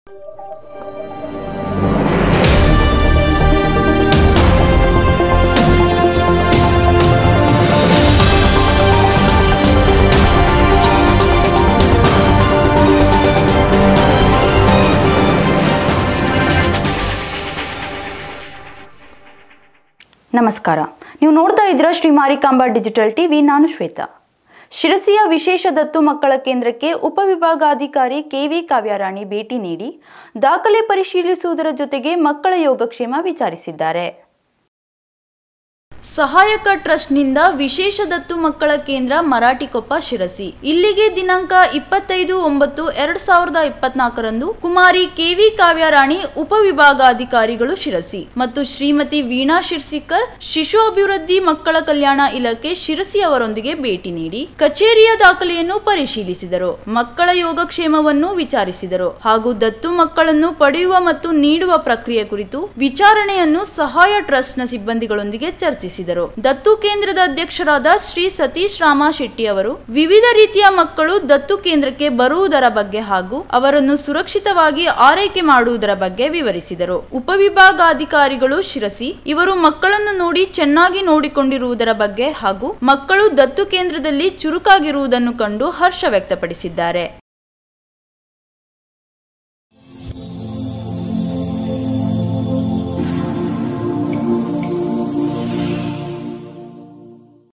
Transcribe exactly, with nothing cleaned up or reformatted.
ನಮಸ್ಕಾರ. ನೀವು ನೋಡ್ತಾ ಇದ್ದೀರಾ ಶ್ರೀ ಮಾರಿಕಾಂಬಾ ಡಿಜಿಟಲ್ ಟಿವಿ. ನಾನು ಶ್ವೇತಾ. ಶಿರಸಿಯ ವಿಶೇಷ ದತ್ತು ಮಕ್ಕಳ ಕೇಂದ್ರಕ್ಕೆ ಉಪವಿಭಾಗಾಧಿಕಾರಿ ಕೆವಿ ಕಾವ್ಯರಾಣಿ ಭೇಟಿ ನೀಡಿ ದಾಖಲೆ ಪರಿಶೀಲಿಸುವುದರ ಜೊತೆಗೆ ಮಕ್ಕಳ ಯೋಗಕ್ಷೇಮ ವಿಚಾರಿಸಿದ್ದಾರೆ. ಸಹಾಯಕ ಟ್ರಸ್ಟ್ನಿಂದ ವಿಶೇಷ ದತ್ತು ಮಕ್ಕಳ ಕೇಂದ್ರ ಮರಾಠಿಕೊಪ್ಪ ಶಿರಸಿ ಇಲ್ಲಿಗೆ ದಿನಾಂಕ ಇಪ್ಪತ್ತೈದು ಒಂಬತ್ತು ಎರಡ್ ಸಾವಿರದ ಇಪ್ಪತ್ನಾಲ್ಕರಂದು ಕುಮಾರಿ ಕೆವಿ ಕಾವ್ಯರಾಣಿ ಉಪವಿಭಾಗಾಧಿಕಾರಿಗಳು ಶಿರಸಿ ಮತ್ತು ಶ್ರೀಮತಿ ವೀಣಾ ಶಿರ್ಸಿಕರ್ ಶಿಶು ಅಭಿವೃದ್ಧಿ ಮಕ್ಕಳ ಕಲ್ಯಾಣ ಇಲಾಖೆ ಶಿರಸಿ ಅವರೊಂದಿಗೆ ಭೇಟಿ ನೀಡಿ ಕಚೇರಿಯ ದಾಖಲೆಯನ್ನು ಪರಿಶೀಲಿಸಿದರು. ಮಕ್ಕಳ ಯೋಗಕ್ಷೇಮವನ್ನು ವಿಚಾರಿಸಿದರು ಹಾಗೂ ದತ್ತು ಮಕ್ಕಳನ್ನು ಪಡೆಯುವ ಮತ್ತು ನೀಡುವ ಪ್ರಕ್ರಿಯೆ ಕುರಿತು ವಿಚಾರಣೆಯನ್ನು ಸಹಾಯ ಟ್ರಸ್ಟ್ನ ಸಿಬ್ಬಂದಿಗಳೊಂದಿಗೆ ಚರ್ಚಿಸಿದರು. ದತ್ತು ಕೇಂದ್ರದ ಅಧ್ಯಕ್ಷರಾದ ಶ್ರೀ ಸತೀಶ್ ರಾಮ ಶೆಟ್ಟಿ ಅವರು ವಿವಿಧ ರೀತಿಯ ಮಕ್ಕಳು ದತ್ತು ಕೇಂದ್ರಕ್ಕೆ ಬರುವುದರ ಬಗ್ಗೆ ಹಾಗೂ ಅವರನ್ನು ಸುರಕ್ಷಿತವಾಗಿ ಆರೈಕೆ ಮಾಡುವುದರ ಬಗ್ಗೆ ವಿವರಿಸಿದರು. ಉಪವಿಭಾಗಾಧಿಕಾರಿಗಳು ಶಿರಸಿ ಇವರು ಮಕ್ಕಳನ್ನು ನೋಡಿ ಚೆನ್ನಾಗಿ ನೋಡಿಕೊಂಡಿರುವುದರ ಬಗ್ಗೆ ಹಾಗೂ ಮಕ್ಕಳು ದತ್ತು ಕೇಂದ್ರದಲ್ಲಿ ಚುರುಕಾಗಿರುವುದನ್ನು ಕಂಡು ಹರ್ಷ ವ್ಯಕ್ತಪಡಿಸಿದ್ದಾರೆ.